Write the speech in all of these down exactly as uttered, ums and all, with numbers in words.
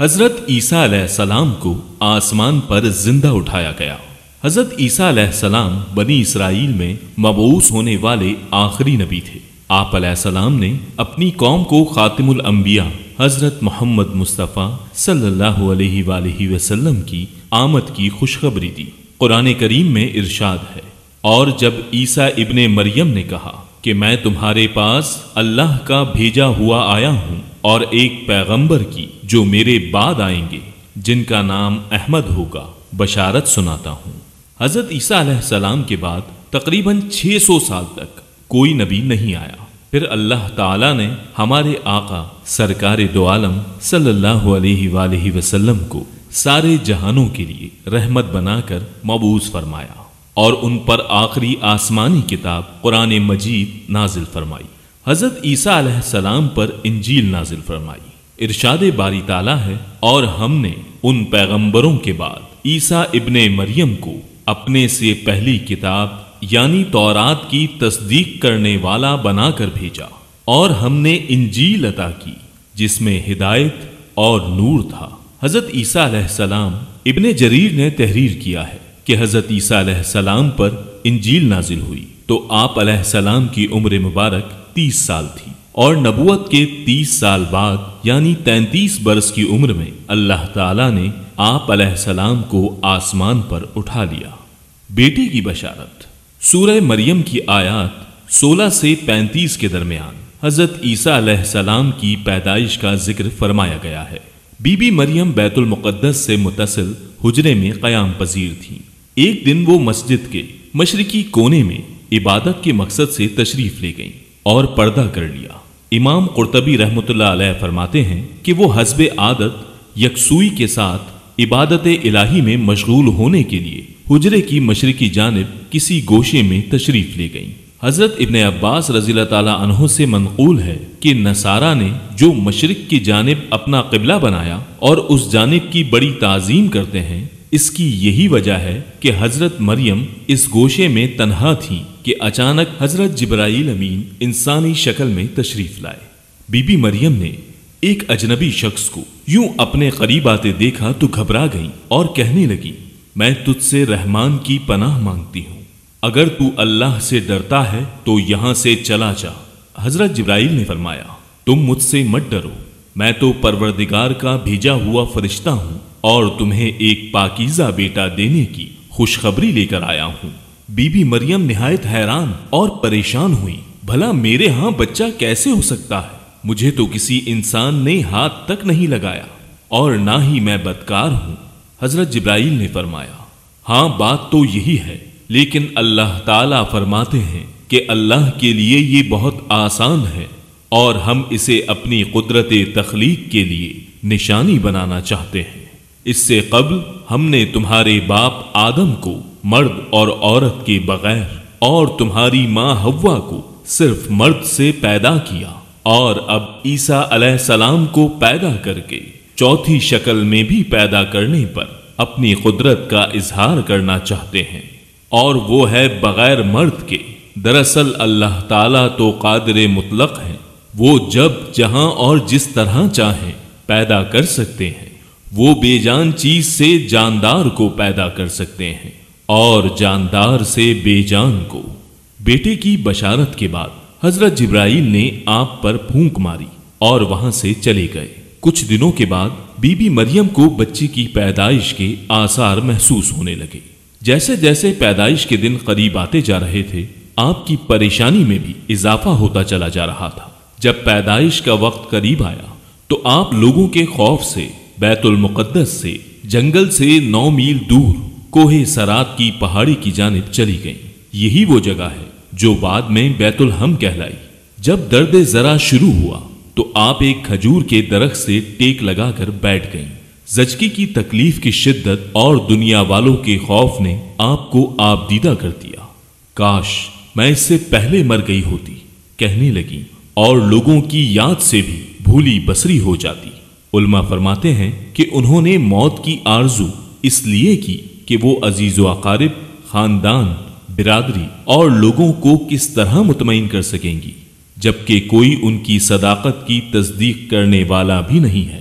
حضرت عیسیٰ علیہ السلام کو آسمان پر زندہ اٹھایا گیا۔ حضرت عیسیٰ علیہ السلام بنی اسرائیل میں مبعوث ہونے والے آخری نبی تھے۔ آپ علیہ السلام نے اپنی قوم کو خاتم الانبیاء حضرت محمد مصطفیٰ صلی اللہ علیہ وآلہ وسلم کی آمد کی خوشخبری دی۔ قرآن کریم میں ارشاد ہے، اور جب عیسیٰ ابن مریم نے کہا کہ میں تمہارے پاس اللہ کا بھیجا ہوا آیا ہوں اور ایک پیغمبر کی جو میرے بعد آئیں گے جن کا نام احمد ہوگا بشارت سناتا ہوں۔ حضرت عیسیٰ علیہ السلام کے بعد تقریباً چھ سو سال تک کوئی نبی نہیں آیا۔ پھر اللہ تعالیٰ نے ہمارے آقا سرکار دو عالم صلی اللہ علیہ وآلہ وسلم کو سارے جہانوں کے لیے رحمت بنا کر مبعوث فرمایا اور ان پر آخری آسمانی کتاب قرآن مجید نازل فرمائی۔ حضرت عیسیٰ علیہ السلام پر انجیل نازل فرمائی۔ ارشاد باری تعالیٰ ہے، اور ہم نے ان پیغمبروں کے بعد عیسیٰ ابن مریم کو اپنے سے پہلی کتاب یعنی تورات کی تصدیق کرنے والا بنا کر بھیجا، اور ہم نے انجیل عطا کی جس میں ہدایت اور نور تھا۔ حضرت عیسیٰ علیہ السلام ابن جریر نے تحریر کیا ہے کہ حضرت عیسیٰ علیہ السلام پر انجیل نازل ہوئی تو آپ علیہ السلام کی عمر مبارک تیس سال تھی، اور نبوت کے تیس سال بعد یعنی تینتیس برس کی عمر میں اللہ تعالیٰ نے آپ علیہ السلام کو آسمان پر اٹھا لیا۔ بیٹی کی بشارت۔ سورہ مریم کی آیات سولہ سے پینتیس کے درمیان حضرت عیسیٰ علیہ السلام کی پیدائش کا ذکر فرمایا گیا ہے۔ بی بی مریم بیت المقدس سے متصل حجرے میں قیام پذیر تھیں۔ ایک دن وہ مسجد کے مشرقی کونے میں عبادت کے مقصد سے تشریف لے گئیں اور پردہ کر لیا۔ امام قرطبی رحمۃ اللہ علیہ فرماتے ہیں کہ وہ حسب عادت یکسوئی کے ساتھ عبادت الہی میں مشغول ہونے کے لیے حجرے کی مشرقی جانب کسی گوشے میں تشریف لے گئیں۔ حضرت ابن عباس رضی اللہ تعالیٰ عنہ سے منقول ہے کہ نصارہ نے جو مشرق کی جانب اپنا قبلہ بنایا اور اس جانب کی بڑی تعظیم کرتے ہیں، اس کی یہی وجہ ہے کہ حضرت مریم اس گوشے میں تنہا تھیں کہ اچانک حضرت جبرائیل امین انسانی شکل میں تشریف لائے۔ بی بی مریم نے ایک اجنبی شخص کو یوں اپنے قریب آتے دیکھا تو گھبرا گئیں اور کہنے لگی، میں تجھ سے رحمان کی پناہ مانگتی ہوں، اگر تو اللہ سے ڈرتا ہے تو یہاں سے چلا جا۔ حضرت جبرائیل نے فرمایا، تم مجھ سے مت ڈرو، میں تو پروردگار کا بھیجا ہوا فرشتہ ہوں اور تمہیں ایک پاکیزہ بیٹا دینے کی خوشخبری لے کر آیا ہوں۔ بی بی مریم نہایت حیران اور پریشان ہوئی، بھلا میرے ہاں بچہ کیسے ہو سکتا ہے؟ مجھے تو کسی انسان نے ہاتھ تک نہیں لگایا اور نہ ہی میں بدکار ہوں۔ حضرت جبرائیل نے فرمایا، ہاں بات تو یہی ہے، لیکن اللہ تعالیٰ فرماتے ہیں کہ اللہ کے لیے یہ بہت آسان ہے اور ہم اسے اپنی قدرت تخلیق کے لیے نشانی بنانا چاہتے ہیں۔ اس سے قبل ہم نے تمہارے باپ آدم کو مرد اور عورت کے بغیر اور تمہاری ماں حوا کو صرف مرد سے پیدا کیا، اور اب عیسیٰ علیہ السلام کو پیدا کر کے چوتھی شکل میں بھی پیدا کرنے پر اپنی قدرت کا اظہار کرنا چاہتے ہیں، اور وہ ہے بغیر مرد کے۔ دراصل اللہ تعالیٰ تو قادر مطلق ہیں، وہ جب جہاں اور جس طرح چاہیں پیدا کر سکتے ہیں۔ وہ بے جان چیز سے جاندار کو پیدا کر سکتے ہیں اور جاندار سے بے جان کو۔ بیٹے کی بشارت کے بعد حضرت جبرائیل نے آپ پر پھونک ماری اور وہاں سے چلے گئے۔ کچھ دنوں کے بعد بی بی مریم کو بچے کی پیدائش کے آثار محسوس ہونے لگے۔ جیسے جیسے پیدائش کے دن قریب آتے جا رہے تھے، آپ کی پریشانی میں بھی اضافہ ہوتا چلا جا رہا تھا۔ جب پیدائش کا وقت قریب آیا تو آپ لوگوں کے خوف سے بیت المقدس سے جنگل سے نو میل دور کوہ سرات کی پہاڑی کی جانب چلی گئیں۔ یہی وہ جگہ ہے جو بعد میں بیت الحم کہلائی۔ جب درد ذرا شروع ہوا تو آپ ایک کھجور کے درخت سے ٹیک لگا کر بیٹھ گئیں۔ زچگی کی تکلیف کی شدت اور دنیا والوں کے خوف نے آپ کو آپ دیدہ کر دیا۔ کاش میں اس سے پہلے مر گئی ہوتی، کہنے لگی، اور لوگوں کی یاد سے بھی بھولی بسری ہو جاتی۔ علماء فرماتے ہیں کہ انہوں نے موت کی آرزو اس لیے کی کہ وہ عزیز و اقارب، خاندان، برادری اور لوگوں کو کس طرح مطمئن کر سکیں گی جبکہ کوئی ان کی صداقت کی تصدیق کرنے والا بھی نہیں ہے۔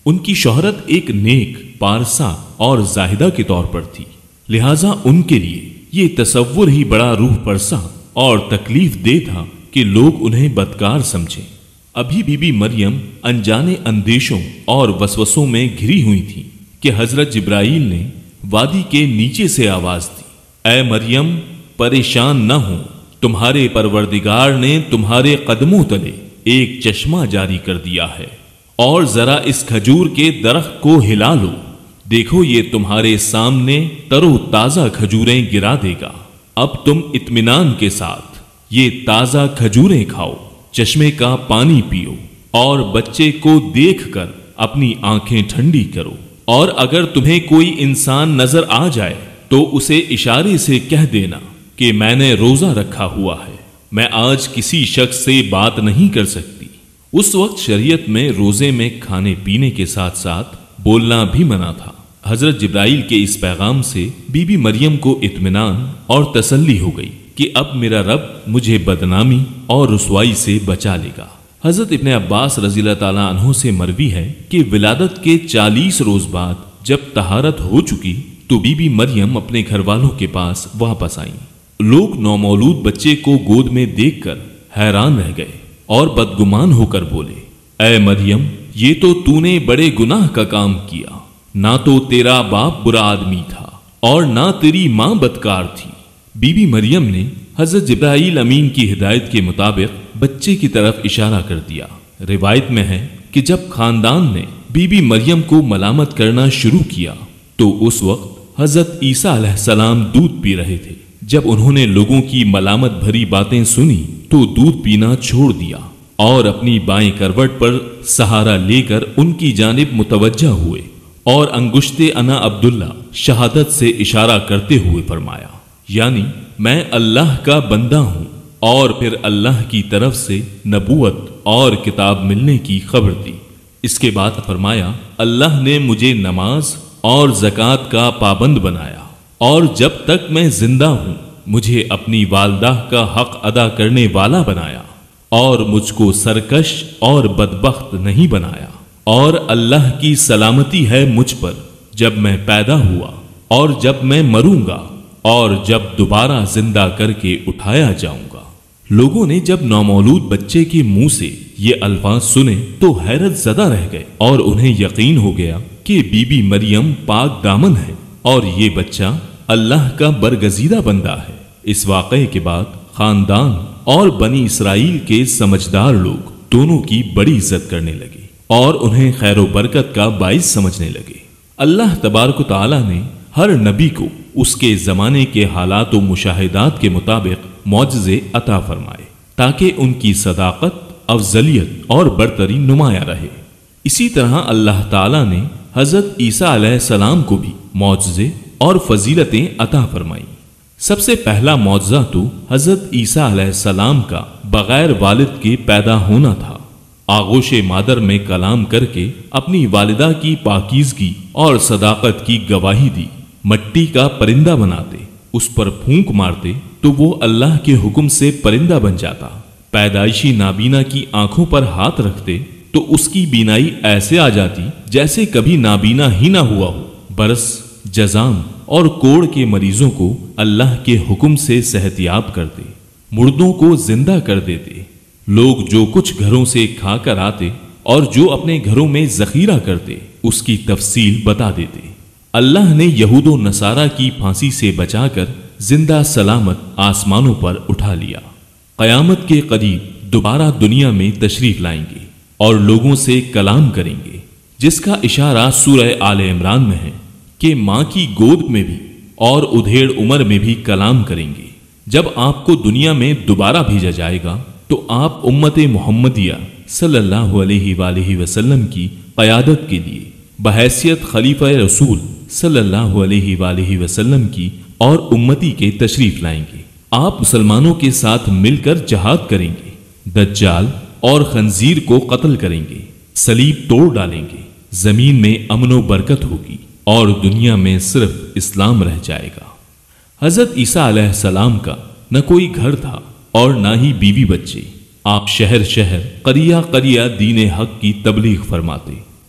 ان کی شہرت ایک نیک، پارسا اور زاہدہ کے طور پر تھی، لہٰذا ان کے لیے یہ تصور ہی بڑا روح پرسا اور تکلیف دہ تھا کہ لوگ انہیں بدکار سمجھیں۔ ابھی بی بی مریم انجانے اندیشوں اور وسوسوں میں گھری ہوئی تھی کہ حضرت جبرائیل نے وادی کے نیچے سے آواز دی، اے مریم پریشان نہ ہو، تمہارے پروردگار نے تمہارے قدموں تلے ایک چشمہ جاری کر دیا ہے، اور ذرا اس کھجور کے درخت کو ہلا لو، دیکھو یہ تمہارے سامنے تر و تازہ کھجوریں گرا دے گا، اب تم اطمینان کے ساتھ یہ تازہ کھجوریں کھاؤ، چشمے کا پانی پیو اور بچے کو دیکھ کر اپنی آنکھیں ٹھنڈی کرو، اور اگر تمہیں کوئی انسان نظر آ جائے تو اسے اشارے سے کہہ دینا کہ میں نے روزہ رکھا ہوا ہے، میں آج کسی شخص سے بات نہیں کر سکتی۔ اس وقت شریعت میں روزے میں کھانے پینے کے ساتھ ساتھ بولنا بھی منع تھا۔ حضرت جبرائیل کے اس پیغام سے بی بی مریم کو اطمینان اور تسلی ہو گئی کہ اب میرا رب مجھے بدنامی اور رسوائی سے بچا لے گا۔ حضرت ابن عباس رضی اللہ تعالیٰ عنہ سے مروی ہے کہ ولادت کے چالیس روز بعد جب طہارت ہو چکی تو بی بی مریم اپنے گھر والوں کے پاس واپس آئیں۔ لوگ نومولود بچے کو گود میں دیکھ کر حیران رہ گئے اور بدگمان ہو کر بولے، اے مریم یہ تو تو نے بڑے گناہ کا کام کیا، نہ تو تیرا باپ برا آدمی تھا اور نہ تیری ماں بدکار تھی۔ بی بی مریم نے حضرت جبرائیل امین کی ہدایت کے مطابق بچے کی طرف اشارہ کر دیا۔ روایت میں ہے کہ جب خاندان نے بی بی مریم کو ملامت کرنا شروع کیا تو اس وقت حضرت عیسیٰ علیہ السلام دودھ پی رہے تھے۔ جب انہوں نے لوگوں کی ملامت بھری باتیں سنی تو دودھ پینا چھوڑ دیا اور اپنی بائیں کروٹ پر سہارا لے کر ان کی جانب متوجہ ہوئے اور انگشت انا عبداللہ شہادت سے اشارہ کرتے ہوئے فرمایا، یعنی میں اللہ کا بندہ ہوں، اور پھر اللہ کی طرف سے نبوت اور کتاب ملنے کی خبر دی۔ اس کے بعد فرمایا، اللہ نے مجھے نماز اور زکوٰۃ کا پابند بنایا، اور جب تک میں زندہ ہوں مجھے اپنی والدہ کا حق ادا کرنے والا بنایا، اور مجھ کو سرکش اور بدبخت نہیں بنایا، اور اللہ کی سلامتی ہے مجھ پر جب میں پیدا ہوا اور جب میں مروں گا اور جب دوبارہ زندہ کر کے اٹھایا جاؤں گا۔ لوگوں نے جب نومولود بچے کے منہ سے یہ الفاظ سنے تو حیرت زدہ رہ گئے اور انہیں یقین ہو گیا کہ بی بی مریم پاک دامن ہے اور یہ بچہ اللہ کا برگزیدہ بندہ ہے۔ اس واقعے کے بعد خاندان اور بنی اسرائیل کے سمجھدار لوگ دونوں کی بڑی عزت کرنے لگے اور انہیں خیر و برکت کا باعث سمجھنے لگے۔ اللہ تبارک و تعالیٰ نے ہر نبی کو اس کے زمانے کے حالات و مشاہدات کے مطابق معجزے عطا فرمائے تاکہ ان کی صداقت، افضلیت اور برتری نمایاں رہے۔ اسی طرح اللہ تعالیٰ نے حضرت عیسیٰ علیہ السلام کو بھی معجزے اور فضیلتیں عطا فرمائیں۔ سب سے پہلا معجزہ تو حضرت عیسیٰ علیہ السلام کا بغیر والد کے پیدا ہونا تھا۔ آغوش مادر میں کلام کر کے اپنی والدہ کی پاکیزگی اور صداقت کی گواہی دی۔ مٹی کا پرندہ بناتے، اس پر پھونک مارتے تو وہ اللہ کے حکم سے پرندہ بن جاتا۔ پیدائشی نابینا کی آنکھوں پر ہاتھ رکھتے تو اس کی بینائی ایسے آ جاتی جیسے کبھی نابینا ہی نہ ہوا ہو۔ برس، جزام اور کوڑ کے مریضوں کو اللہ کے حکم سے صحت یاب کرتے، مردوں کو زندہ کر دیتے۔ لوگ جو کچھ گھروں سے کھا کر آتے اور جو اپنے گھروں میں ذخیرہ کرتے اس کی تفصیل بتا دیتے۔ اللہ نے یہود و نصارہ کی پھانسی سے بچا کر زندہ سلامت آسمانوں پر اٹھا لیا۔ قیامت کے قریب دوبارہ دنیا میں تشریف لائیں گے اور لوگوں سے کلام کریں گے، جس کا اشارہ سورہ آل عمران میں ہے کہ ماں کی گود میں بھی اور ادھیڑ عمر میں بھی کلام کریں گے۔ جب آپ کو دنیا میں دوبارہ بھیجا جائے گا تو آپ امت محمدیہ صلی اللہ علیہ وآلہ وسلم کی قیادت کے لیے بحیثیت خلیفہ رسول صلی اللہ علیہ وآلہ وسلم کی اور امتی کے تشریف لائیں گے۔ آپ مسلمانوں کے ساتھ مل کر جہاد کریں گے، دجال اور خنزیر کو قتل کریں گے، صلیب توڑ ڈالیں گے، زمین میں امن و برکت ہوگی اور دنیا میں صرف اسلام رہ جائے گا۔ حضرت عیسیٰ علیہ السلام کا نہ کوئی گھر تھا اور نہ ہی بیوی بچے۔ آپ شہر شہر، قریہ قریہ دین حق کی تبلیغ فرماتے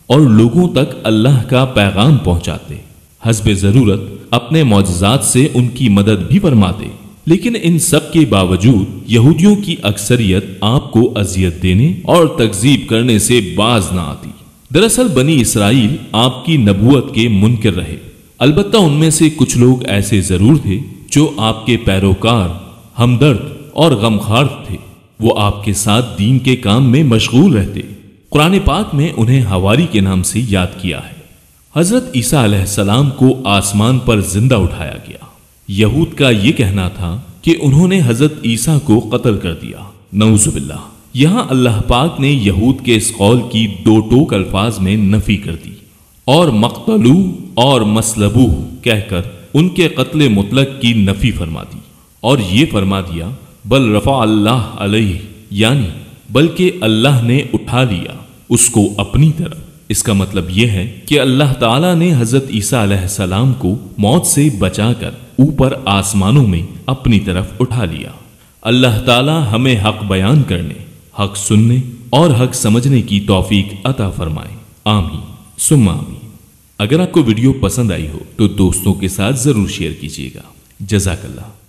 اور لوگوں تک اللہ کا پیغام پہنچاتے، حسب ضرورت اپنے معجزات سے ان کی مدد بھی فرماتے، لیکن ان سب کے باوجود یہودیوں کی اکثریت آپ کو اذیت دینے اور تکذیب کرنے سے باز نہ آتی۔ دراصل بنی اسرائیل آپ کی نبوت کے منکر رہے، البتہ ان میں سے کچھ لوگ ایسے ضرور تھے جو آپ کے پیروکار، ہمدرد اور غمخوار تھے۔ وہ آپ کے ساتھ دین کے کام میں مشغول رہتے۔ قرآن پاک میں انہیں حواری کے نام سے یاد کیا ہے۔ حضرت عیسیٰ علیہ السلام کو آسمان پر زندہ اٹھایا گیا۔ یہود کا یہ کہنا تھا کہ انہوں نے حضرت عیسیٰ کو قتل کر دیا، نعوذ باللہ۔ یہاں اللہ پاک نے یہود کے اس قول کی دو ٹوک الفاظ میں نفی کر دی اور مقتلو اور مصلبو کہہ کر ان کے قتل مطلق کی نفی فرما دی، اور یہ فرما دیا بل رفع اللہ علیہ، یعنی بلکہ اللہ نے اٹھا لیا اس کو اپنی طرف۔ اس کا مطلب یہ ہے کہ اللہ تعالیٰ نے حضرت عیسیٰ علیہ السلام کو موت سے بچا کر اوپر آسمانوں میں اپنی طرف اٹھا لیا۔ اللہ تعالیٰ ہمیں حق بیان کرنے، حق سننے اور حق سمجھنے کی توفیق عطا فرمائے، آمین ثم آمین۔ اگر آپ کو ویڈیو پسند آئی ہو تو دوستوں کے ساتھ ضرور شیئر کیجیے گا۔ جزاک اللہ۔